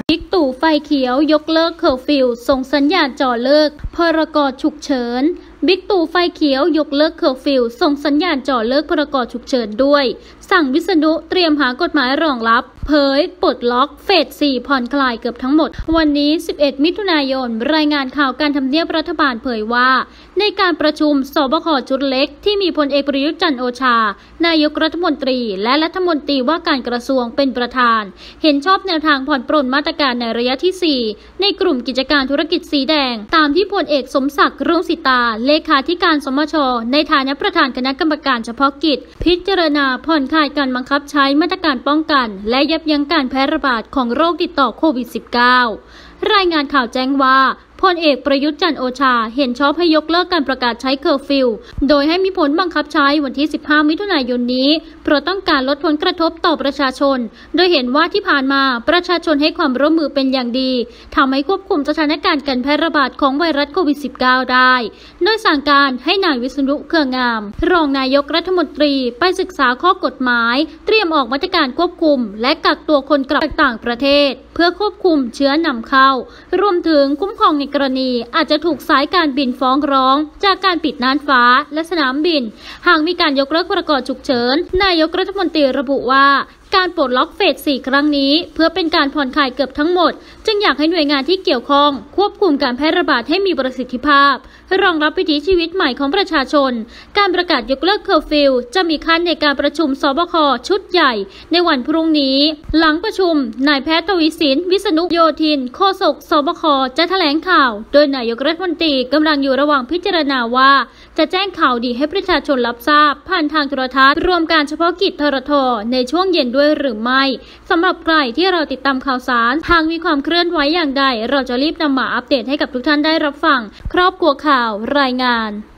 บิ๊กตู่ไฟเขียวยกเลิกเคอร์ฟิวส่งสัญญาณจ่อเลิกพรกฉุกเฉินบิ๊กตู่ไฟเขียวยกเลิกเคอร์ฟิวส่งสัญญาณจ่อเลิกพรกฉุกเฉินด้วยสั่งวิษณุเตรียมหากฎหมายรองรับเผยปลดล็อกเฟส 4 ผ่อนคลายเกือบทั้งหมดวันนี้11 มิถุนายนรายงานข่าวการทำเนียบรัฐบาลเผยว่าในการประชุมสบคชุดเล็กที่มีพลเอกประยุทธ์จันทร์โอชานายกรัฐมนตรีและรัฐมนตรีว่าการกระทรวงเป็นประธานเห็นชอบแนวทางผ่อนปรนมาตรการในระยะที่ 4ในกลุ่มกิจการธุรกิจสีแดงตามที่พลเอกสมศักดิ์รุ่งสิตาเลขาธิการสมชในฐานะประธานคณะกรรมการเฉพาะกิจพิจารณาผ่อนคลายการบังคับใช้มาตรการป้องกันและยับยั้งการแพร่ระบาดของโรคติดต่อโควิด -19 รายงานข่าวแจ้งว่าพลเอกประยุทธ์จันทร์โอชาเห็นชอบให้ยกเลิกการประกาศใช้เคอร์ฟิวโดยให้มีผลบังคับใช้วันที่ 15 มิถุนายนนี้เพราะต้องการลดผลกระทบต่อประชาชนโดยเห็นว่าที่ผ่านมาประชาชนให้ความร่วมมือเป็นอย่างดีทำให้ควบคุมสถานการณ์การแพร่ระบาดของไวรัสโควิด -19 ได้โดยสั่งการให้นายวิษณุเครืองามรองนายกรัฐมนตรีไปศึกษาข้อกฎหมายเตรียมออกมาตรการควบคุมและกักตัวคนกลับจากต่างประเทศเพื่อควบคุมเชื้อนำเข้ารวมถึงคุ้มครองในกรณีอาจจะถูกสายการบินฟ้องร้องจากการปิดน่านฟ้าและสนามบินหากมีการยกเลิกพรกฉุกเฉินนายกรัฐมนตรีระบุว่าการปลดล็อกเฟส 4 ครั้งนี้เพื่อเป็นการผ่อนคลายเกือบทั้งหมดจึงอยากให้หน่วยงานที่เกี่ยวข้องควบคุมการแพร่ระบาดให้มีประสิทธิภาพรองรับวิถีชีวิตใหม่ของประชาชนการประกาศยกเลิกเคอร์ฟิวจะมีขั้นในการประชุมสบคชุดใหญ่ในวันพรุ่งนี้หลังประชุมนายแพทย์ทวีสินวิษณุโยธินโฆษกสบคจะแถลงข่าวโดยนายกรัฐมนตรีกำลังอยู่ระหว่างพิจารณาว่าจะแจ้งข่าวดีให้ประชาชนรับทราบผ่านทางโทรทัศน์รวมการเฉพาะกิจทรทในช่วงเย็นด้วยหรือไม่สำหรับใครที่เราติดตามข่าวสารหากมีความเคลื่อนไหวอย่างใดเราจะรีบนำมาอัปเดตให้กับทุกท่านได้รับฟังครอบครัวข่าวรายงาน